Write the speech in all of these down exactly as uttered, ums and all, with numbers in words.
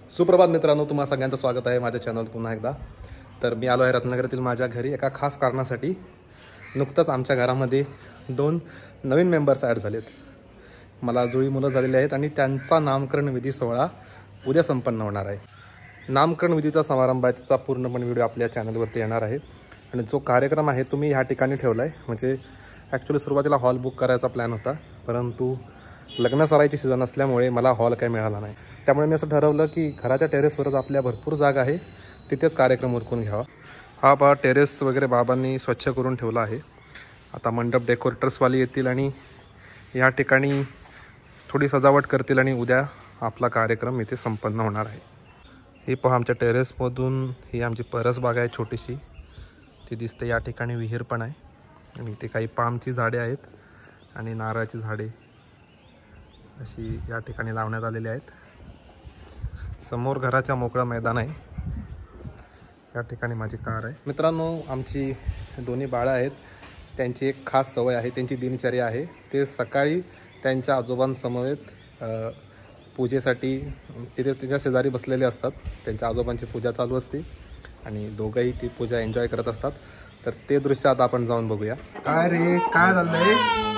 सुप्रभात मित्रांनो, तुम्हा सगळ्यांचं स्वागत आहे माझ्या चॅनल पुन्हा एकदा. तर मी आलो आहे रत्नागिरीतील माझ्या घरी एका खास कारणासाठी. नुकतंच आमच्या घरामध्ये दोन नवीन मेंबर्स ॲड झालेत. मला जुळी मुलं झालेली आहेत आणि त्यांचा नामकरण विधी सोहळा उद्या संपन्न होणार आहे. नामकरण विधीचा समारंभ आहे, त्याचा पूर्णपणे व्हिडिओ आपल्या चॅनलवरती येणार आहे. आणि जो कार्यक्रम आहे तो मी ह्या ठिकाणी ठेवला आहे. म्हणजे ॲक्च्युली सुरुवातीला हॉल बुक करायचा प्लॅन होता, परंतु लग्न सराईची सीझन असल्यामुळे मला हॉल काही मिळाला नाही. त्यामुळे मी असं ठरवलं की घराच्या टेरेसवरच आपल्या भरपूर जागा आहे, तिथेच कार्यक्रम उरकून घ्यावा. हा पहा, टेरेस वगैरे बाबांनी स्वच्छ करून ठेवला आहे. आता मंडप डेकोरेटर्सवाले येतील आणि या ठिकाणी थोडी सजावट करतील आणि उद्या आपला कार्यक्रम इथे संपन्न होणार आहे. ही पहा, आमच्या टेरेसमधून ही आमची परसबाग आहे छोटीशी, ती दिसते. या ठिकाणी विहीर पण आहे आणि इथे काही पामची झाडे आहेत आणि नारळाची झाडे अशी या ठिकाणी लावण्यात आलेली आहेत. समोर घराच्या मोकळं मैदान आहे. या ठिकाणी माझी कार आहे. मित्रांनो, आमची दोन्ही बाळं आहेत. त्यांची एक खास सवय आहे, त्यांची दिनचर्या आहे. ते सकाळी त्यांच्या आजोबांसमवेत पूजेसाठी तिथे त्यांच्या शेजारी बसलेले असतात. त्यांच्या आजोबांची पूजा चालू असते आणि दोघंही ती पूजा एन्जॉय करत असतात. तर ते दृश्य आता आपण जाऊन बघूया. काय रे, काय झालंय?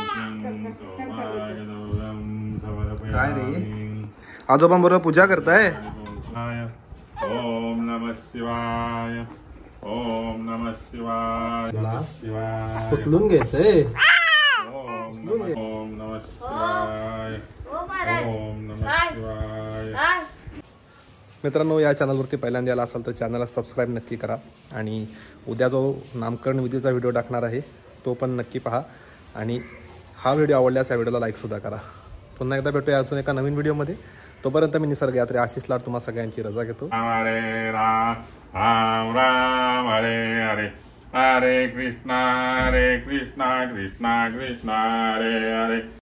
काय रे, आजोबांबरोबर पूजा करताय? ओम नमः शिवाय. ओम नमः शिवाय. शिवाय उचलून घ्यायचंय. ओम नमः ओम नमः शिवाय. ओम नमः शिवाय. मित्रांनो, या चॅनलवरती पहिल्यांदा आला असाल तर चॅनलला सबस्क्राईब नक्की करा आणि उद्या जो नामकरण विधीचा व्हिडिओ टाकणार आहे तो पण नक्की पहा. आणि हा व्हिडिओ आवडल्यास या व्हिडिओला लाईकसुद्धा करा. पुन्हा एकदा भेटूया अजून एका नवीन व्हिडिओमध्ये. तोपर्यंत मी निसर्ग यात्रे आशिष लाड तुम्हा सगळ्यांची रजा घेतो. हरे राम राम राम हरे हरे. हरे कृष्णा हरे कृष्णा कृष्णा कृष्णा हरे हरे.